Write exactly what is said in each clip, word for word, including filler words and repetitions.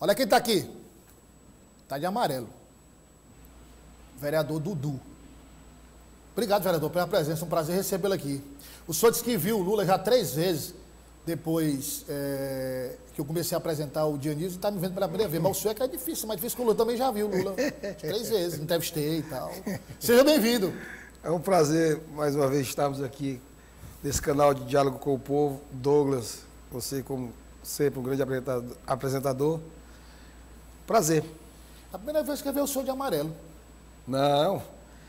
Olha quem está aqui. Está de amarelo. Vereador Dudu. Obrigado, vereador, pela presença. Um prazer recebê-lo aqui. O senhor disse que viu o Lula já três vezes depois é, que eu comecei a apresentar o Dionísio, e está me vendo pela primeira vez. Mas o senhor é que é difícil, mais difícil que o Lula também já viu o Lula três vezes, entrevistei e tal. Seja bem-vindo. É um prazer, mais uma vez, estarmos aqui nesse canal de Diálogo com o Povo. Douglas, você, como sempre, um grande apresentador. Prazer. A primeira vez que eu vi o senhor de amarelo. Não.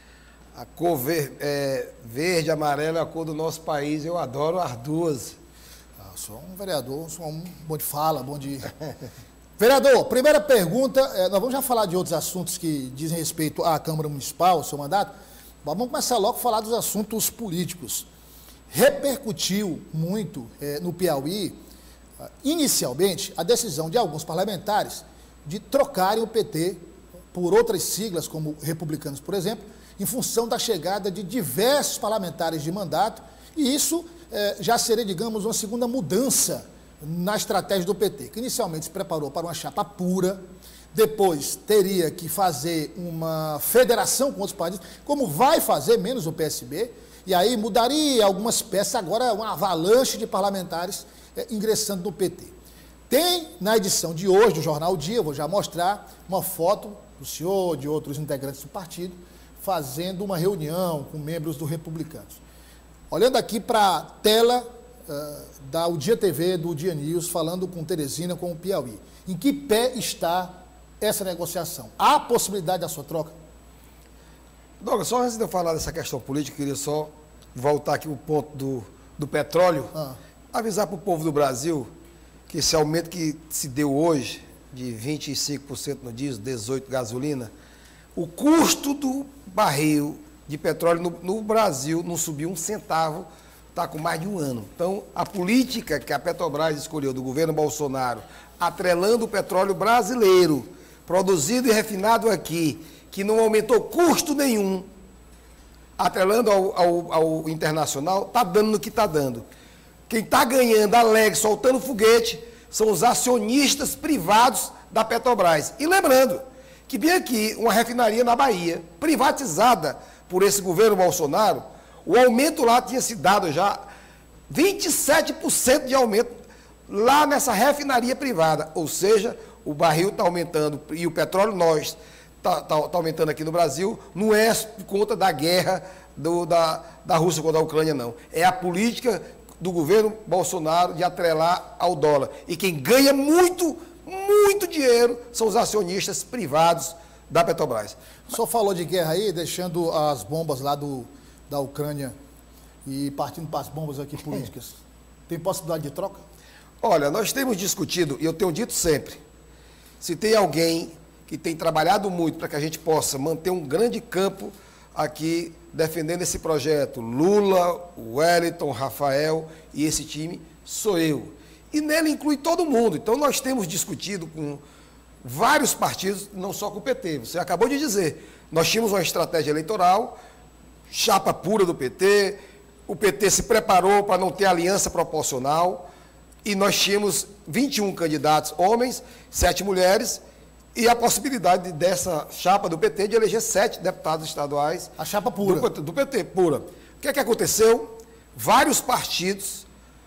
A cor verde, é, verde e amarelo é a cor do nosso país. Eu adoro as duas. Ah, sou um vereador, sou um bom de fala, bom de... Vereador, primeira pergunta, é, nós vamos já falar de outros assuntos que dizem respeito à Câmara Municipal, ao seu mandato. Vamos começar logo a falar dos assuntos políticos. Repercutiu muito é, no Piauí, inicialmente, a decisão de alguns parlamentares de trocarem o P T por outras siglas, como republicanos, por exemplo, em função da chegada de diversos parlamentares de mandato, e isso eh, já seria, digamos, uma segunda mudança na estratégia do P T, que inicialmente se preparou para uma chapa pura, depois teria que fazer uma federação com outros partidos, como vai fazer, menos o P S B, e aí mudaria algumas peças, agora uma avalanche de parlamentares eh, ingressando no P T. Tem, na edição de hoje do Jornal o Dia, eu vou já mostrar uma foto do senhor, de outros integrantes do partido, fazendo uma reunião com membros do Republicanos. Olhando aqui para a tela uh, da O Dia T V, do Dia News, falando com Teresina, com o Piauí. Em que pé está essa negociação? Há possibilidade da sua troca? Douglas, só antes de eu falar dessa questão política, eu queria só voltar aqui o ponto do, do petróleo, ah. avisar para o povo do Brasil que esse aumento que se deu hoje, de vinte e cinco por cento no diesel, dezoito por cento gasolina, o custo do barril de petróleo no, no Brasil não subiu um centavo, está com mais de um ano. Então, a política que a Petrobras escolheu do governo Bolsonaro, atrelando o petróleo brasileiro, produzido e refinado aqui, que não aumentou custo nenhum, atrelando ao, ao, ao internacional, está dando no que está dando. Quem está ganhando alegre, soltando foguete, são os acionistas privados da Petrobras. E lembrando que bem aqui, uma refinaria na Bahia, privatizada por esse governo Bolsonaro, o aumento lá tinha se dado já vinte e sete por cento de aumento lá nessa refinaria privada. Ou seja, o barril está aumentando e o petróleo nós está tá, tá aumentando aqui no Brasil, não é por conta da guerra do, da, da Rússia contra a Ucrânia, não. É a política do governo Bolsonaro de atrelar ao dólar. E quem ganha muito, muito dinheiro são os acionistas privados da Petrobras. O senhor falou de guerra aí, deixando as bombas lá do, da Ucrânia e partindo para as bombas aqui políticas. Tem possibilidade de troca? Olha, nós temos discutido, e eu tenho dito sempre, se tem alguém que tem trabalhado muito para que a gente possa manter um grande campo aqui defendendo esse projeto, Lula, Wellington, Rafael e esse time, sou eu. E nele inclui todo mundo. Então nós temos discutido com vários partidos, não só com o P T. Você acabou de dizer, nós tínhamos uma estratégia eleitoral, chapa pura do P T, o P T se preparou para não ter aliança proporcional, e nós tínhamos vinte e um candidatos homens, sete mulheres, e a possibilidade dessa chapa do P T de eleger sete deputados estaduais. A chapa pura. Do, do P T, pura. O que é que aconteceu? Vários partidos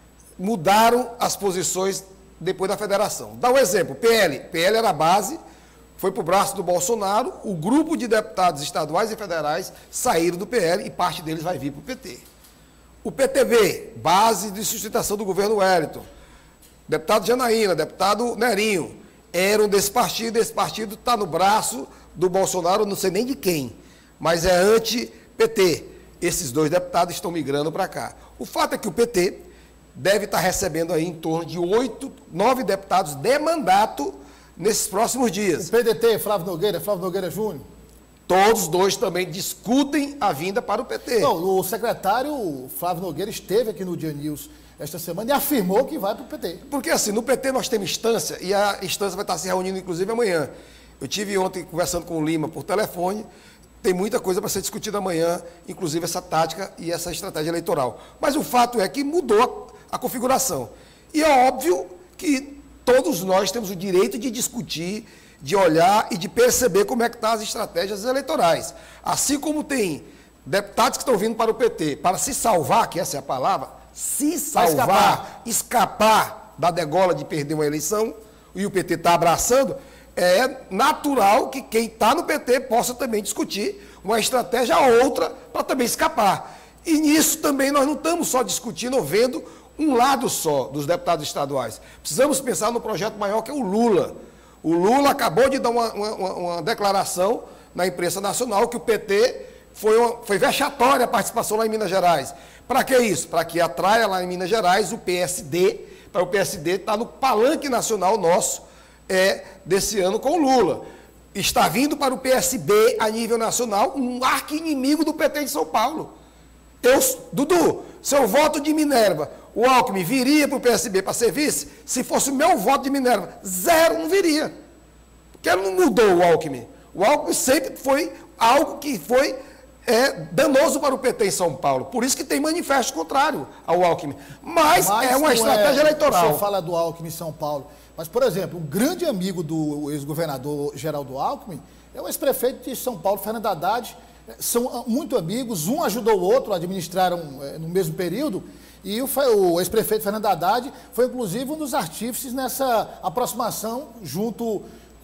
mudaram as posições depois da federação. Dá um exemplo, P L. P L era a base, foi para o braço do Bolsonaro, o grupo de deputados estaduais e federais saíram do P L e parte deles vai vir para o P T. O P T B, base de sustentação do governo Wellington. Deputado Janaína, deputado Nerinho, eram desse partido, esse partido está no braço do Bolsonaro, não sei nem de quem, mas é anti-P T. Esses dois deputados estão migrando para cá. O fato é que o P T deve estar recebendo aí em torno de oito, nove deputados de mandato nesses próximos dias. O P D T, Flávio Nogueira, Flávio Nogueira Júnior? Todos dois também discutem a vinda para o P T. Não, o secretário Flávio Nogueira esteve aqui no Dia News esta semana e afirmou que vai para o P T. Porque assim, no P T nós temos instância, e a instância vai estar se reunindo inclusive amanhã. Eu tive ontem conversando com o Lima por telefone, tem muita coisa para ser discutida amanhã, inclusive essa tática e essa estratégia eleitoral. Mas o fato é que mudou a, a configuração. E é óbvio que todos nós temos o direito de discutir, de olhar e de perceber como é que estão as estratégias eleitorais. Assim como tem deputados que estão vindo para o P T para se salvar, que essa é a palavra, se salvar, escapar. escapar da degola de perder uma eleição, e o P T está abraçando, é natural que quem está no P T possa também discutir uma estratégia ou outra para também escapar. E nisso também nós não estamos só discutindo ou vendo um lado só dos deputados estaduais. Precisamos pensar no projeto maior que é o Lula. O Lula acabou de dar uma, uma, uma declaração na imprensa nacional que o P T foi, uma, foi vexatória a participação lá em Minas Gerais. Para que isso? Para que atraia lá em Minas Gerais o P S D, para o P S D estar no palanque nacional nosso é, desse ano com o Lula. Está vindo para o P S B a nível nacional um arqui-inimigo do P T de São Paulo. Eu, Dudu, seu voto de Minerva, o Alckmin viria para o P S B para ser vice? Se fosse o meu voto de Minerva, zero não viria. Porque ele não mudou o Alckmin. O Alckmin sempre foi algo que foi é, danoso para o P T em São Paulo. Por isso que tem manifesto contrário ao Alckmin. Mas, Mas é uma estratégia é, eleitoral. O senhor fala do Alckmin em São Paulo. Mas, por exemplo, um grande amigo do ex-governador Geraldo Alckmin é o ex-prefeito de São Paulo, Fernando Haddad. São muito amigos, um ajudou o outro, administraram é, no mesmo período, e o, o ex-prefeito Fernando Haddad foi, inclusive, um dos artífices nessa aproximação, junto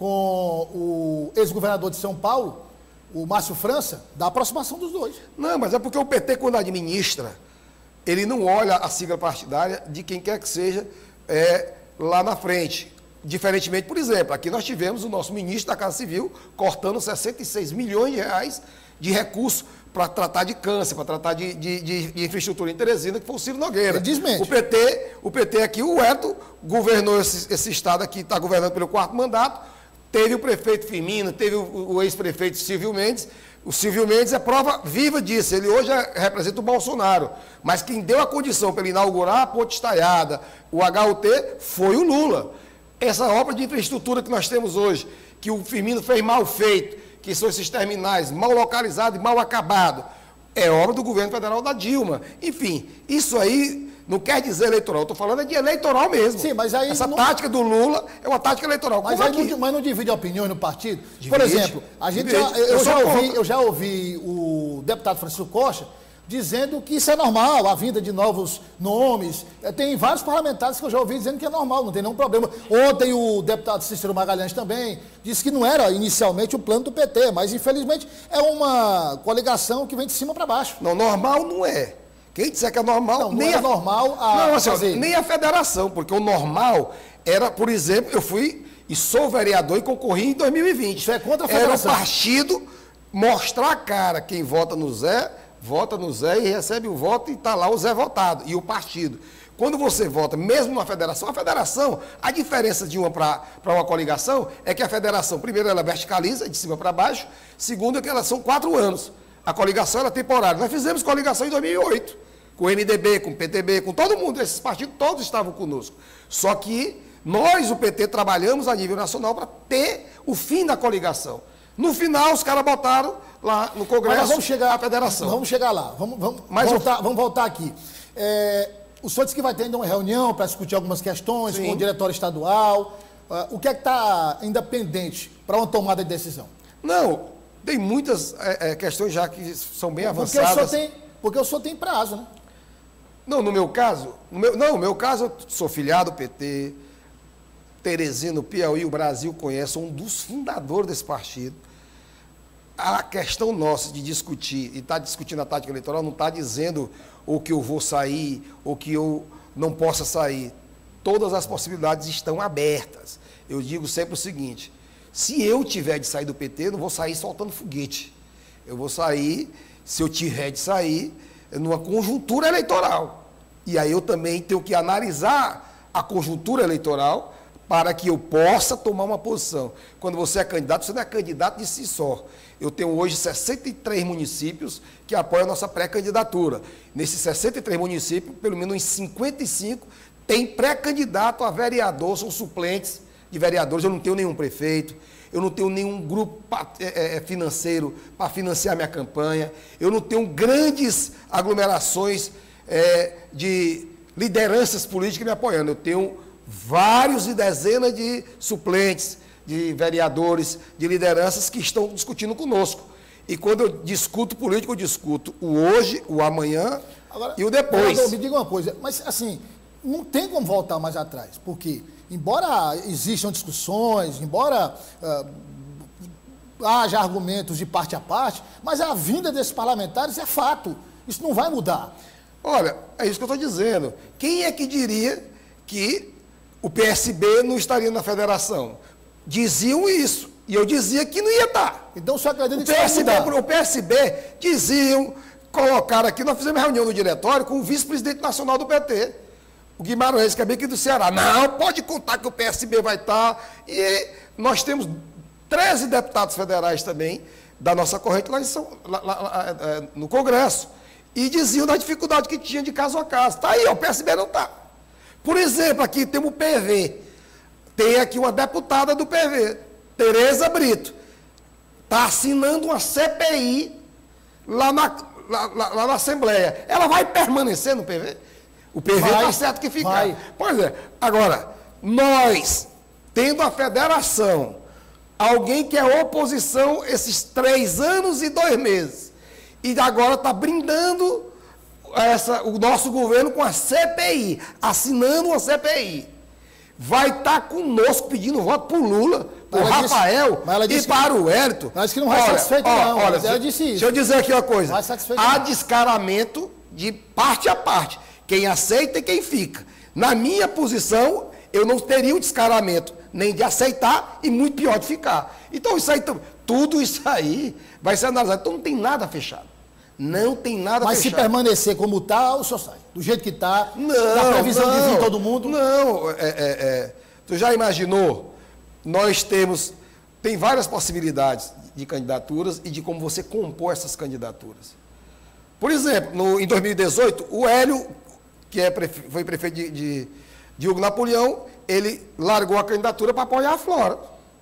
com o ex-governador de São Paulo, o Márcio França, da aproximação dos dois. Não, mas é porque o P T, quando administra, ele não olha a sigla partidária de quem quer que seja é, lá na frente. Diferentemente, por exemplo, aqui nós tivemos o nosso ministro da Casa Civil cortando sessenta e seis milhões de reais de recursos para tratar de câncer, para tratar de, de, de, de infraestrutura em Teresina, que foi o Ciro Nogueira. Desmente. O P T, o P T aqui, o Eto, governou esse, esse estado aqui, está governando pelo quarto mandato, teve o prefeito Firmino, teve o, o ex-prefeito Silvio Mendes. O Silvio Mendes é prova viva disso, ele hoje representa o Bolsonaro, mas quem deu a condição para ele inaugurar a Ponte Estaiada, o H U T, foi o Lula. Essa obra de infraestrutura que nós temos hoje, que o Firmino fez mal feito, que são esses terminais mal localizados e mal acabados, é obra do governo federal da Dilma. Enfim, isso aí não quer dizer eleitoral, estou falando é de eleitoral mesmo. Sim, mas aí... Essa não... tática do Lula é uma tática eleitoral. Mas, aí não, mas não divide opiniões no partido? Divide, Por exemplo, a gente já, eu, eu, já ouvi, eu já ouvi o deputado Francisco Costa dizendo que isso é normal, a vinda de novos nomes. Tem vários parlamentares que eu já ouvi dizendo que é normal, não tem nenhum problema. Ontem o deputado Cícero Magalhães também disse que não era inicialmente o plano do P T, mas infelizmente é uma coligação que vem de cima para baixo. Não, normal não é. Quem disser que é normal, não, nem não é a, normal a não, assim, fazer. Nem a federação, porque o normal era, por exemplo, eu fui e sou vereador e concorri em dois mil e vinte. Isso é contra a federação. Era o partido mostrar a cara, quem vota no Zé, vota no Zé e recebe o voto e está lá o Zé votado, e o partido. Quando você vota, mesmo na federação, a federação, a diferença de uma para uma coligação é que a federação, primeiro, ela verticaliza, de cima para baixo, segundo, é que elas são quatro anos. A coligação ela é temporária. Nós fizemos coligação em dois mil e oito, com o M D B, com o P T B, com todo mundo, esses partidos todos estavam conosco. Só que nós, o P T, trabalhamos a nível nacional para ter o fim da coligação. No final, os caras botaram lá no Congresso Mas vamos chegar, a federação. Vamos chegar lá. Vamos, vamos, Mas voltar, eu... vamos voltar aqui. É, o senhor disse que vai ter ainda uma reunião para discutir algumas questões Sim. com o diretório estadual. Uh, o que é que está ainda pendente para uma tomada de decisão? Não, tem muitas é, é, questões já que são bem porque avançadas. O senhor tem, porque o senhor tem prazo, né? Não, no meu caso, no meu, não, no meu caso, eu sou filiado do P T, Teresina, Piauí, o Brasil conhece, sou um dos fundadores desse partido. A questão nossa de discutir, e estar tá discutindo a tática eleitoral, não está dizendo ou que eu vou sair, ou que eu não possa sair. Todas as possibilidades estão abertas. Eu digo sempre o seguinte, se eu tiver de sair do P T, eu não vou sair soltando foguete. Eu vou sair, se eu tiver de sair, numa conjuntura eleitoral. E aí eu também tenho que analisar a conjuntura eleitoral para que eu possa tomar uma posição. Quando você é candidato, você não é candidato de si só. Eu tenho hoje sessenta e três municípios que apoiam a nossa pré-candidatura. Nesses sessenta e três municípios, pelo menos em cinquenta e cinco, tem pré-candidato a vereador, são suplentes de vereadores. Eu não tenho nenhum prefeito, eu não tenho nenhum grupo financeiro para financiar minha campanha, eu não tenho grandes aglomerações é, de lideranças políticas me apoiando. Eu tenho vários e dezenas de suplentes, de vereadores, de lideranças que estão discutindo conosco. E quando eu discuto político, eu discuto o hoje, o amanhã Agora, e o depois. Agora, me diga uma coisa, mas assim, não tem como voltar mais atrás, porque, embora existam discussões, embora uh, haja argumentos de parte a parte, mas a vinda desses parlamentares é fato, isso não vai mudar. Olha, é isso que eu estou dizendo. Quem é que diria que o P S B não estaria na federação? Diziam isso. E eu dizia que não ia estar. Então o senhor acredita que o P S B, o P S B diziam, colocaram aqui, nós fizemos reunião no diretório com o vice-presidente nacional do P T, o Guimarães, que é bem aqui do Ceará. Não, pode contar que o P S B vai estar. E nós temos treze deputados federais também da nossa corrente lá, em São, lá, lá, lá no Congresso. E diziam da dificuldade que tinha de caso a caso. Está aí, ó, o P S B não está. Por exemplo, aqui temos o P V. Tem aqui uma deputada do P V, Tereza Brito. Está assinando uma C P I lá na, lá, lá, lá na Assembleia. Ela vai permanecer no P V? O P V está certo que fica. Vai. Pois é. Agora, nós, tendo a federação, alguém que é oposição esses três anos e dois meses, e agora está brindando essa, o nosso governo com a C P I, assinando uma C P I. Vai estar tá conosco pedindo voto para o Lula, para o Rafael disse, e para o Hélito. Mas que não vai olha, satisfeito olha, não, olha, ela disse isso. Deixa eu dizer aqui uma coisa. Vai satisfeito Há não. descaramento de parte a parte. Quem aceita e quem fica. Na minha posição, eu não teria o descaramento nem de aceitar e muito pior de ficar. Então, isso aí, tudo isso aí vai ser analisado. Então, não tem nada fechado. Não tem nada Mas fechado. se permanecer como está, o senhor sai. Do jeito que está, não, na previsão não, de vir todo mundo. Não, é, é, é. Tu já imaginou? Nós temos, tem várias possibilidades de candidaturas e de como você compor essas candidaturas. Por exemplo, no, em dois mil e dezoito, o Hélio, que é prefe, foi prefeito de, de, de Hugo Napoleão, ele largou a candidatura para apoiar a Flora.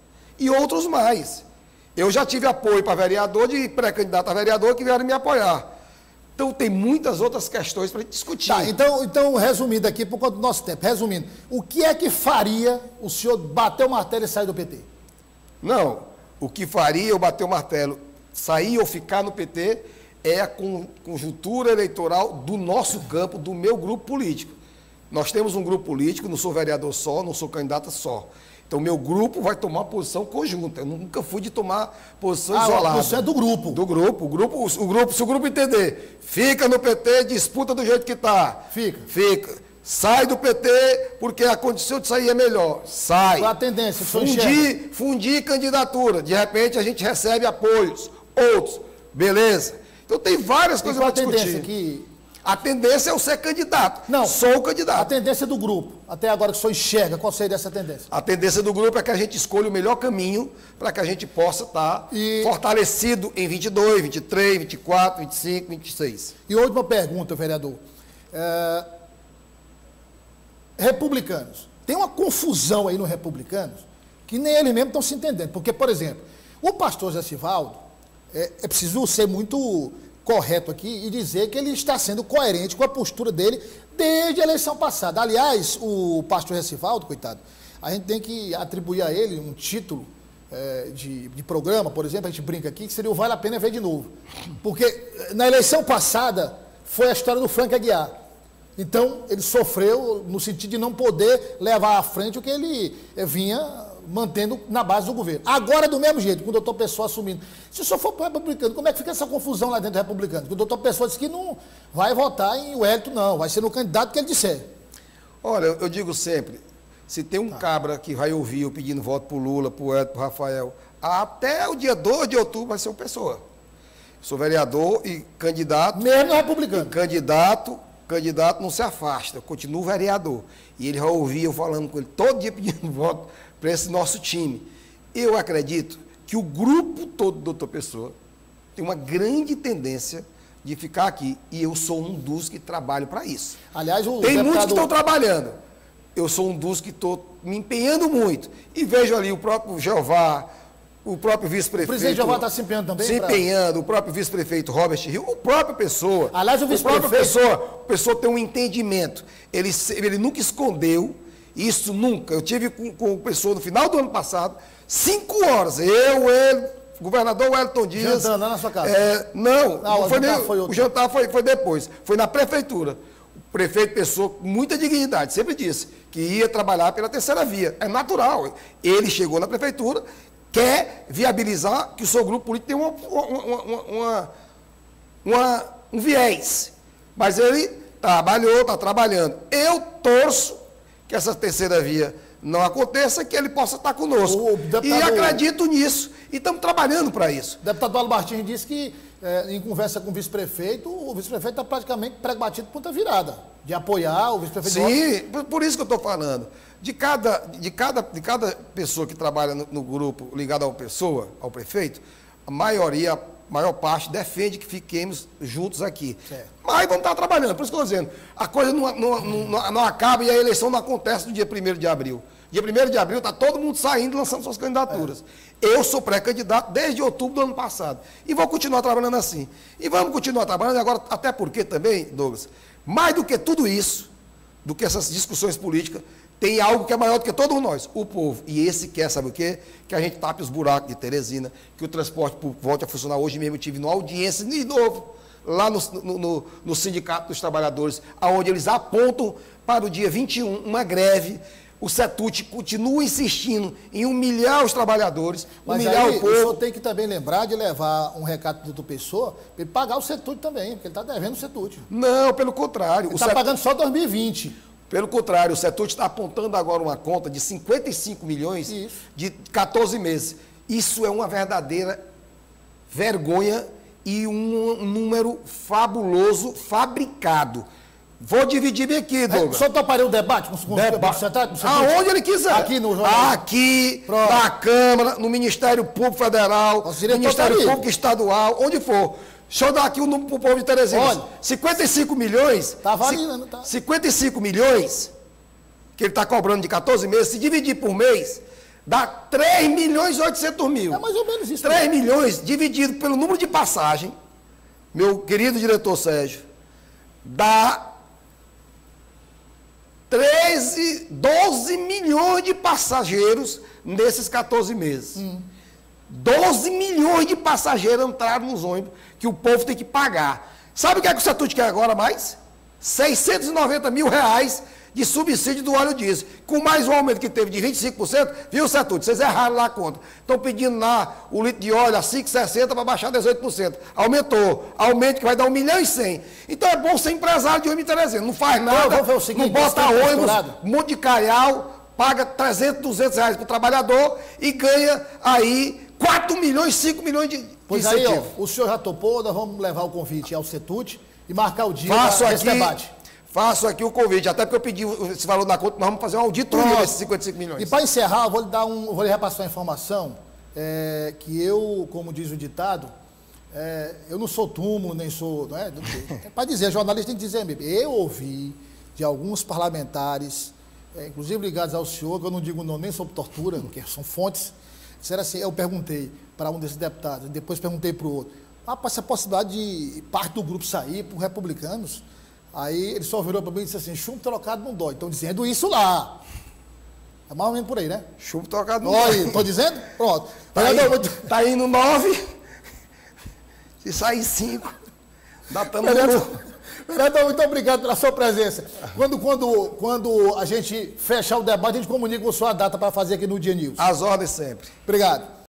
E outros mais. Eu já tive apoio para vereador, de pré-candidato a vereador, que vieram me apoiar. Então, tem muitas outras questões para a gente discutir. Tá, então, então, resumindo aqui, por conta do nosso tempo, resumindo, o que é que faria o senhor bater o martelo e sair do P T? Não, o que faria eu bater o martelo, sair ou ficar no P T, é a conjuntura eleitoral do nosso campo, do meu grupo político. Nós temos um grupo político, não sou vereador só, não sou candidato só. Então, meu grupo vai tomar posição conjunta. Eu nunca fui de tomar posição ah, isolada. Você é do grupo. Do grupo. O grupo, o grupo. Se o grupo entender, fica no P T, disputa do jeito que está. Fica. Fica. Sai do P T, porque a condição de sair é melhor. Sai. Qual a tendência? Fundir, fundir candidatura. De repente, a gente recebe apoios. Outros. Beleza. Então, tem várias coisas para discutir. A tendência que... A tendência é eu ser candidato. Não. Sou o candidato. A tendência do grupo, até agora que o senhor enxerga, qual seria essa tendência? A tendência do grupo é que a gente escolha o melhor caminho para que a gente possa estar e... fortalecido em vinte e dois, vinte e três, vinte e quatro, vinte e cinco, vinte e seis. E última pergunta, vereador. É... Republicanos. Tem uma confusão aí no Republicanos que nem eles mesmos estão se entendendo. Porque, por exemplo, o pastor Zé Sivaldo, é, é preciso ser muito... correto aqui e dizer que ele está sendo coerente com a postura dele desde a eleição passada. Aliás, o pastor Recivaldo, coitado, a gente tem que atribuir a ele um título é, de, de programa, por exemplo, a gente brinca aqui, que seria o Vale a Pena Ver de Novo. Porque na eleição passada foi a história do Frank Aguiar. Então, ele sofreu no sentido de não poder levar à frente o que ele vinha mantendo na base do governo. Agora, do mesmo jeito, com o doutor Pessoa assumindo. Se o senhor for para o republicano, como é que fica essa confusão lá dentro do republicano? Porque o doutor Pessoa disse que não vai votar em Wellington, não. Vai ser no candidato que ele disser. Olha, eu digo sempre, se tem um tá. cabra que vai ouvir eu pedindo voto para o Lula, para o Wellington, para o Rafael, até o dia dois de outubro vai ser o Pessoa. Sou vereador e candidato... Mesmo no republicano. Candidato, candidato não se afasta, eu continuo vereador. E ele vai ouvir eu falando com ele todo dia pedindo voto para esse nosso time. Eu acredito que o grupo todo do doutor Pessoa tem uma grande tendência de ficar aqui. E eu sou um dos que trabalho para isso. Aliás, o tem deputado... muitos que estão trabalhando. Eu sou um dos que estou me empenhando muito. E vejo ali o próprio Jeová, o próprio vice-prefeito... O presidente Jeová está se empenhando também? Se empenhando, pra... o próprio vice-prefeito Robert Rio, o próprio Pessoa. Aliás, o vice-prefeito... O próprio Pessoa, a pessoa tem um entendimento. Ele, ele nunca escondeu Isso nunca. Eu tive com, com o pessoa no final do ano passado, cinco horas. Eu, ele, o governador Wellington Dias. Jantando lá na sua casa? É, não, não, não foi o nem, jantar foi outro. O jantar foi, foi depois. Foi na prefeitura. O prefeito Pessoa, com muita dignidade, sempre disse que ia trabalhar pela terceira via. É natural. Ele chegou na prefeitura, quer viabilizar que o seu grupo político tenha uma, uma, uma, uma, uma, um viés. Mas ele trabalhou, está trabalhando. Eu torço que essa terceira via não aconteça, que ele possa estar conosco. Deputado... E acredito nisso. E estamos trabalhando para isso. O deputado Paulo Martins disse que, é, em conversa com o vice-prefeito, o vice-prefeito está praticamente pré-batido ponta virada, de apoiar o vice-prefeito. Sim, por, por isso que eu estou falando. De cada, de, cada, de cada pessoa que trabalha no, no grupo ligado ao pessoa, ao prefeito, a maioria, a maior parte, defende que fiquemos juntos aqui. Certo. Mas vamos estar trabalhando. Por isso que eu estou dizendo, a coisa não, não, não, não acaba e a eleição não acontece no dia primeiro de abril. Dia primeiro de abril está todo mundo saindo e lançando suas candidaturas. É. Eu sou pré-candidato desde outubro do ano passado. E vou continuar trabalhando assim. E vamos continuar trabalhando agora, até porque também, Douglas, mais do que tudo isso, do que essas discussões políticas, tem algo que é maior do que todos nós, o povo. E esse quer, sabe o quê? Que a gente tape os buracos de Teresina, que o transporte público volte a funcionar. Hoje mesmo eu tive numa audiência de novo, lá no, no, no, no Sindicato dos Trabalhadores, onde eles apontam para o dia vinte e um uma greve. O CETUT continua insistindo em humilhar os trabalhadores, Mas humilhar aí, o povo. o senhor tem que também lembrar de levar um recado do doutor Pessoa para ele pagar o CETUT também, porque ele está devendo o CETUT. Não, pelo contrário. Ele está CETUT... pagando só dois mil e vinte. Pelo contrário, o CETUT está apontando agora uma conta de cinquenta e cinco milhões Isso. de quatorze meses. Isso é uma verdadeira vergonha e um número fabuloso fabricado. Vou dividir bem aqui, Douglas. É, o senhor toparia o debate com, com, Deba... com o Centrado? Aonde ele quiser. Aqui no jornal. Aqui, Pronto. na Câmara, no Ministério Público Federal, no Ministério Público Estadual, onde for. Deixa eu dar aqui o número para o povo de Teresina. Olha, cinquenta e cinco milhões. Está valendo, não está? cinquenta e cinco milhões que ele está cobrando de quatorze meses, se dividir por mês, dá três milhões e oitocentos mil. É mais ou menos isso. três milhões dividido pelo número de passagem, meu querido diretor Sérgio, dá treze, doze milhões de passageiros nesses quatorze meses. Hum. doze milhões de passageiros entraram nos ônibus que o povo tem que pagar. Sabe o que é que o CETUT quer agora mais? seiscentos e noventa mil reais de subsídio do óleo diesel. Com mais um aumento que teve de vinte e cinco por cento, viu, CETUT? Vocês erraram lá a conta. Estão pedindo lá o litro de óleo a cinco reais e sessenta centavos para baixar dezoito por cento. Aumentou. Aumento que vai dar um milhão e cem. Então é bom ser empresário de ônibus Teresina. Não faz nada, não, seguinte, não bota ônibus, um monte de calhau, paga trezentos, duzentos reais para o trabalhador e ganha aí quatro milhões, cinco milhões de, de Pois aí, ó, o senhor já topou, nós vamos levar o convite ao CETUT e marcar o dia desse debate. Faço aqui o convite, até porque eu pedi esse valor na conta, nós vamos fazer uma auditoria desses cinquenta e cinco milhões. E para encerrar, eu vou lhe dar um, vou lhe repassar uma informação, é, que eu, como diz o ditado, é, eu não sou túmulo, nem sou, não é? Para dizer, jornalista tem que dizer mesmo. Eu ouvi de alguns parlamentares, é, inclusive ligados ao senhor, que eu não digo não nem sobre tortura, porque são fontes, disseram assim, eu perguntei para um desses deputados, depois perguntei para o outro, ah, essa possibilidade de parte do grupo sair para os republicanos. Aí ele só virou para mim e disse assim, chumbo trocado não dói. Estão dizendo isso lá. É mais ou menos por aí, né? Chumbo trocado não dói. Olha, estou dizendo? Pronto. Tá, indo, tá indo nove, se sair cinco, dá tamo Vereador, vereador, muito obrigado pela sua presença. Quando, quando, quando a gente fechar o debate, a gente comunica com a sua data para fazer aqui no Dia News. As ordens sempre. Obrigado.